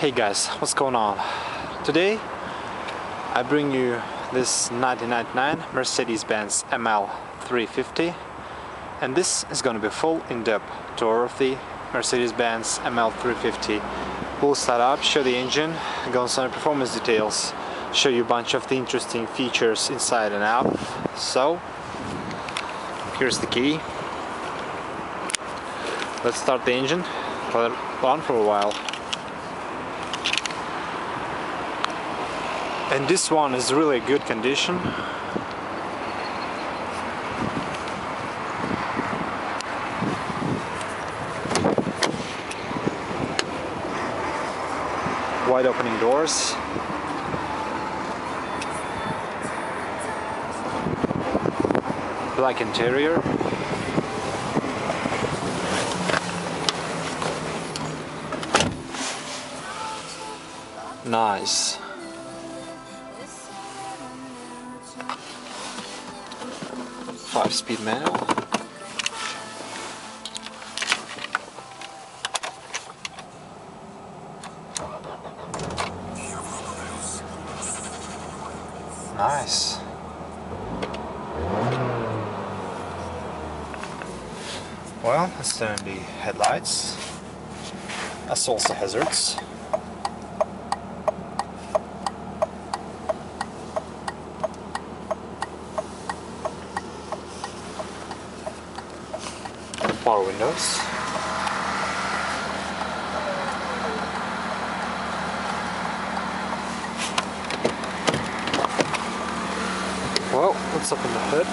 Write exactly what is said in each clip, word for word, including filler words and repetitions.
Hey guys, what's going on? Today I bring you this nineteen ninety-nine Mercedes-Benz M L three fifty, and this is going to be a full in-depth tour of the Mercedes-Benz M L three fifty. We'll start up, show the engine, go on some performance details, show you a bunch of the interesting features inside and out. So here's the key. Let's start the engine, let it run for a while. And this one is really good condition. Wide opening doors. Black interior. Nice. Five-speed manual. Nice. Well, let's turn the headlights. That's also hazards. Power windows. Well, what's up in the hood?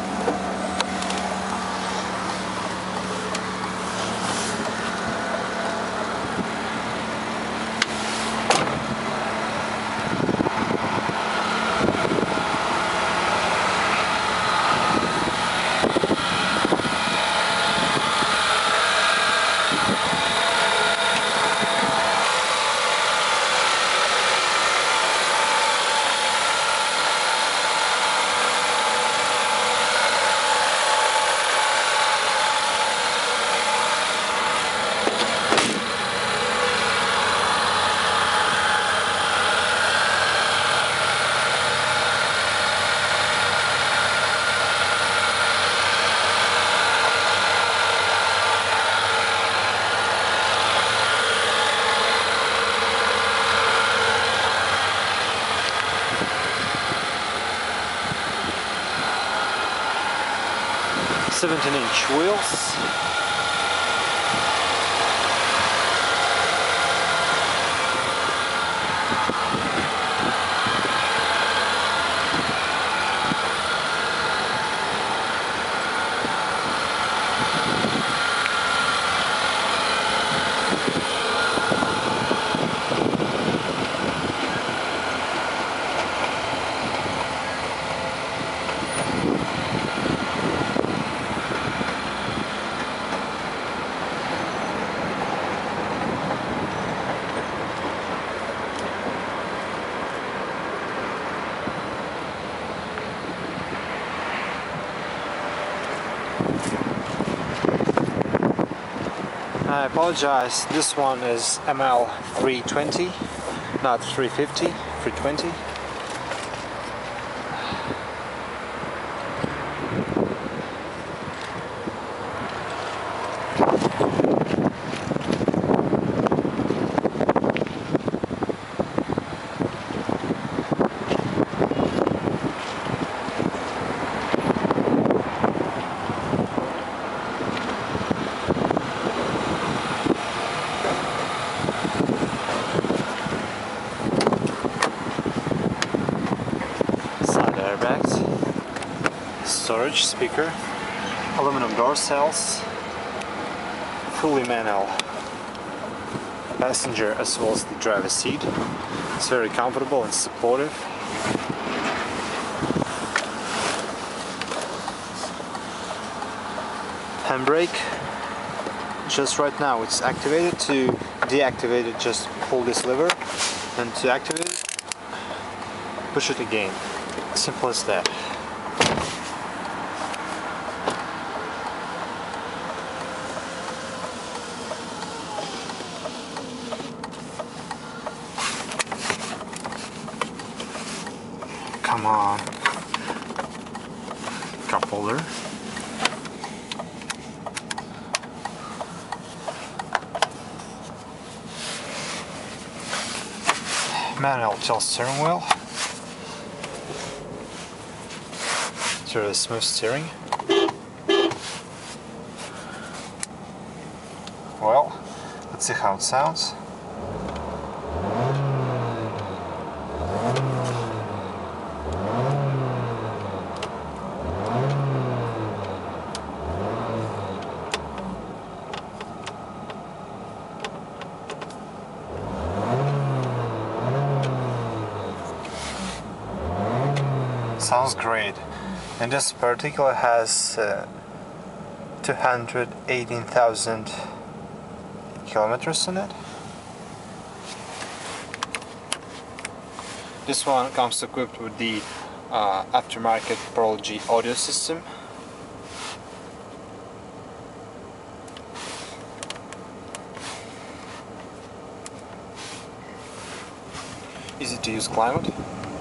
seventeen inch wheels. I apologize, this one is M L three twenty, not three fifty, three twenty. Airbags, storage, speaker, aluminum door cells, fully manual passenger as well as the driver's seat. It's very comfortable and supportive. Handbrake, just right now it's activated. To deactivate it, just pull this lever, and to activate it, push it again. Simple as that. Come on. Cup holder. Manual tilt steering wheel. It's really smooth steering. Well, let's see how it sounds. Sounds great, and this particular has uh, two hundred eighteen thousand kilometers in it. This one comes equipped with the uh, aftermarket Pearl G audio system. Easy to use climate.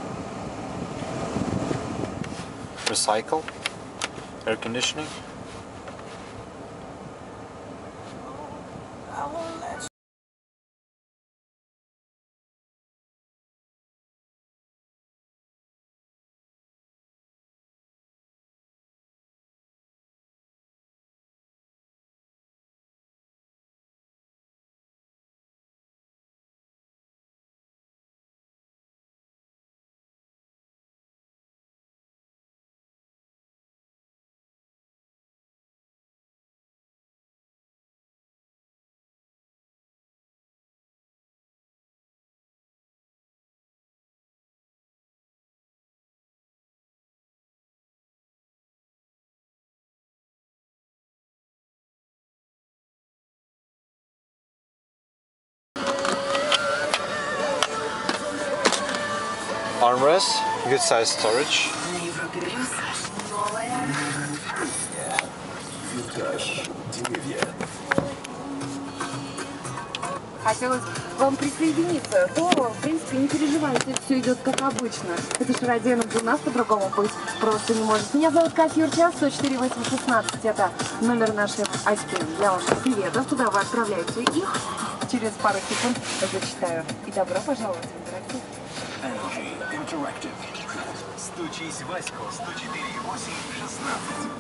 Recycle, air conditioning. Armrest, good size storage. Хотелось к вам присоединиться, то, в принципе, не переживайте, все идет как обычно. Это же Родионов у нас по-другому быть просто не может. Меня зовут Катя Юрча, сто четыре восемь шестнадцать, это номер нашей Аськи. Я вам приветов, туда вы отправляете их. Через пару секунд зачитаю. И добро пожаловать в интерактив. Interactive. Стучись, Ваську, сто четыре восемь шестнадцать.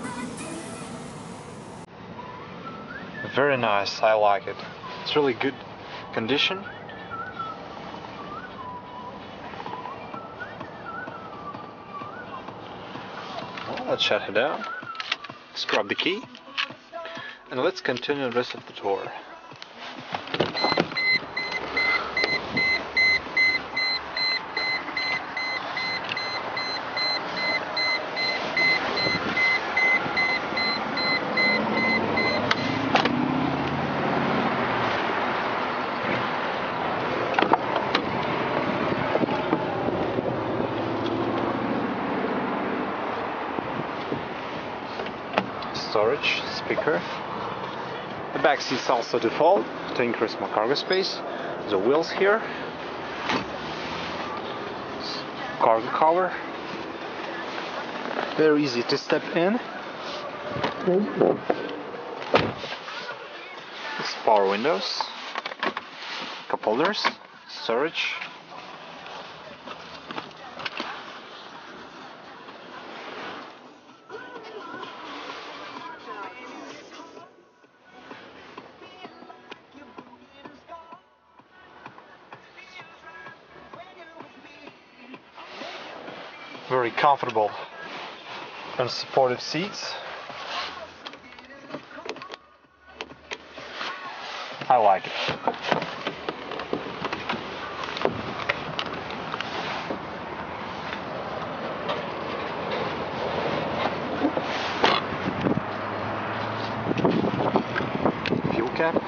Very nice, I like it. It's really good condition. Well, let's shut it down. Scrub the key. And let's continue the rest of the tour. Storage, speaker. The back seats also default to increase more cargo space. The wheels here. Cargo cover. Very easy to step in. It's power windows. Cup holders. Storage. Very comfortable and supportive seats. I like it. Fuel cap.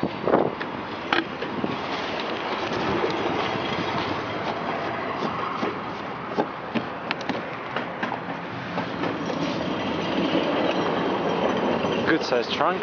Good sized trunk.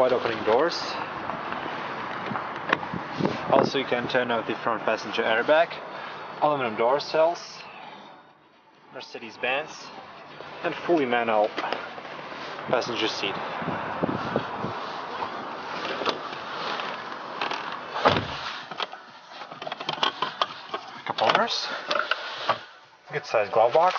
wide opening doors. Also, you can turn off the front passenger airbag, aluminum door cells, Mercedes-Benz, and fully manual passenger seat. Cup holders, good sized glove box.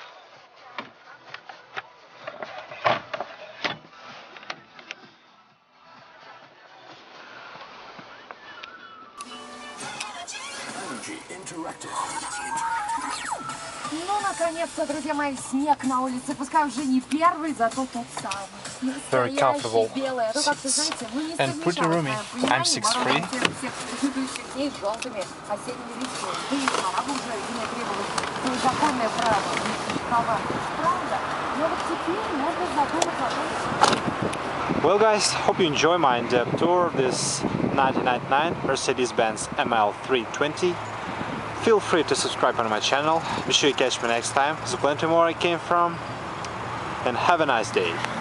Ну, наконец-то, друзья мои, снег на улице. Пускай уже не первый, зато тот самый. Very comfortable белое. Ну, как-то, знаете, мы не and pretty roomy. I'm six three. всех предыдущих дней с желтыми осенними листьями. Да и пора бы уже ему требовать свое законное право. Права. Правда? Но вот теперь можно задуматься о том, Well guys, hope you enjoy my in-depth tour of this nineteen ninety-nine Mercedes-Benz M L three twenty. Feel free to subscribe on my channel. Be sure you catch me next time. There's plenty more I came from. And have a nice day.